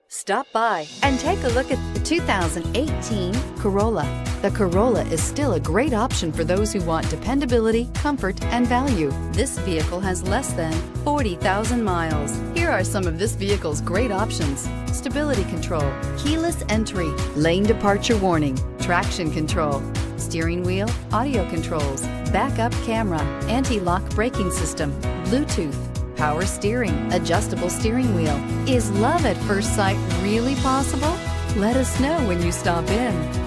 Stop by and take a look at the 2018 Corolla. The Corolla is still a great option for those who want dependability, comfort, and value. This vehicle has less than 40,000 miles. Here are some of this vehicle's great options: stability control, keyless entry, lane departure warning, traction control, steering wheel audio controls, backup camera, anti-lock braking system, Bluetooth, power steering, adjustable steering wheel. Is love at first sight really possible? Let us know when you stop in.